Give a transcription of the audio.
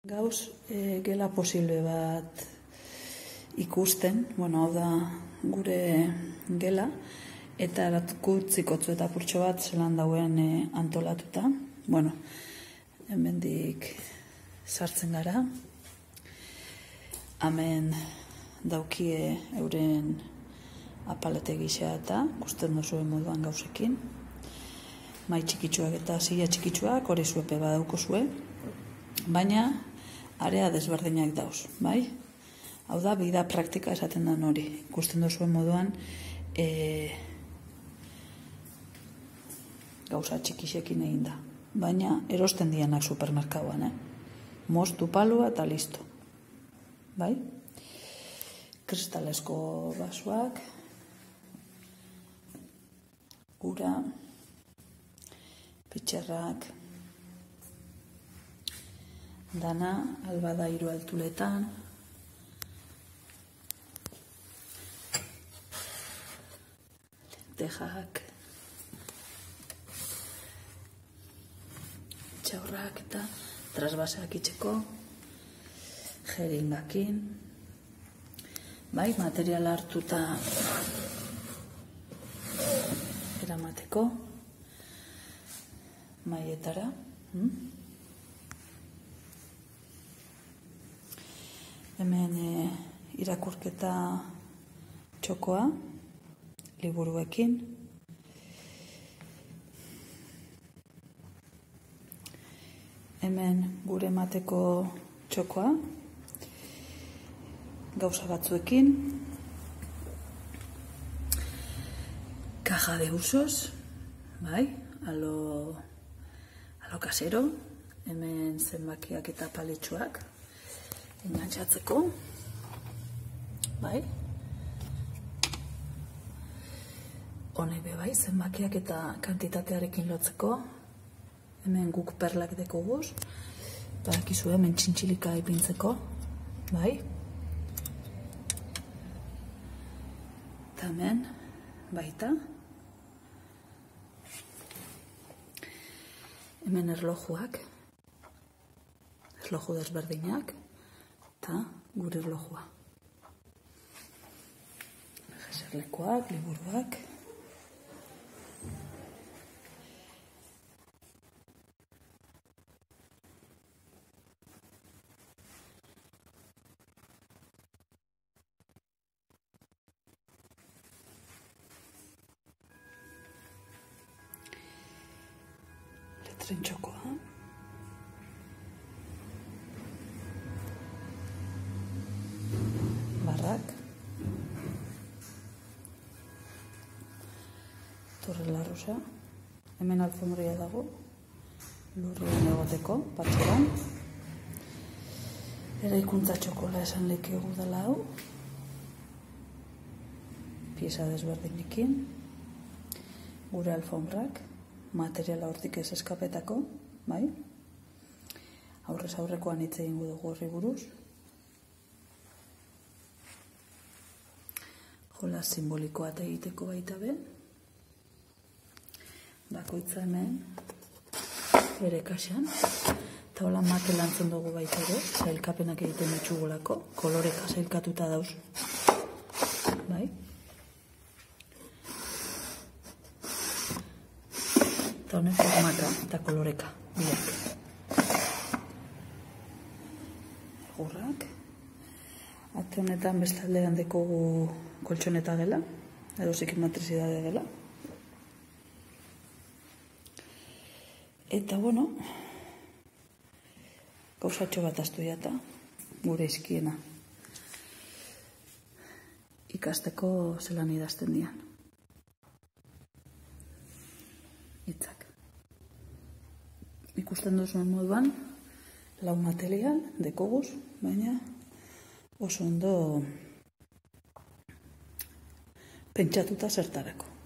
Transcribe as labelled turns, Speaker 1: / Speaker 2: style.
Speaker 1: Gauz, gela posible bat ikusten, hau da gure gela, eta erakutzikotzu eta purtsu bat zelan dauen antolatuta. Hemendik sartzen gara. Hemen daukie euren apalete gisa eta gusten duzuen moduan gauzekin. Mai txikitsuak eta zila txikitsuak hori zuepe badauko zue, baina area desberdinak dauz, bai? Hau da, bida praktika esaten den hori. Ikusten duzuen moduan gauza txikixekin egin da. Baina erosten dianak supermerkauan, moztu palua eta listo. Bai? Kristalesko basoak, ura, pitxerrak, dana, albada 3 altuletan, lentejak, txaurrak eta trasbaseak itxeko, jeringakin, bai, materiala hartuta eramateko, maietara, hemen irakurketa txokoa, liburuekin, hemen gure emateko txokoa, gauza batzuekin, caja de usos, bai, alo kasero, hemen zenbakiak eta paletxuak, engantzateko, bai, honek be bai, zenbakiak eta kantitatearekin lotzeko, hemen guk perlak dekoguz, badakizu hemen txintxilika ipintzeko, bai, eta hemen baita, hemen erlojuak, erloju desberdinak, eta gure erlojua. Jeserlekoak, liburuak, letren txokoa, barrak, torre larrosa, hemen alfombria dago, lurrien egoteko, patxoran, eraikuntza txokola esan lekegu dela hau, pieza desberdinikin, gure alfombrak, materiala hortik ez eskapetako, bai? Aurrez aurrekoan hitz egingo dugu horri buruz. Jola simbolikoa eta egiteko baita be. Bakoitza hemen bere kaxan. Eta hola mate lantzen dugu baita be, zailkapenak egiten ditugulako, koloreka zailkatuta dauz. Bai? Eta honek formaka eta koloreka, biak. Egurrak. Ate honetan bestaldean dekogu koltsoneta dela, edo zikin matrizidade dela. Eta, gauzatxo bat astu jata, gure izkiena. Ikasteko zelan idazten dian. Itzak. Ikusten duzuen moduan, lau material, dekoguz, baina oso ondo pentsatuta zertarako.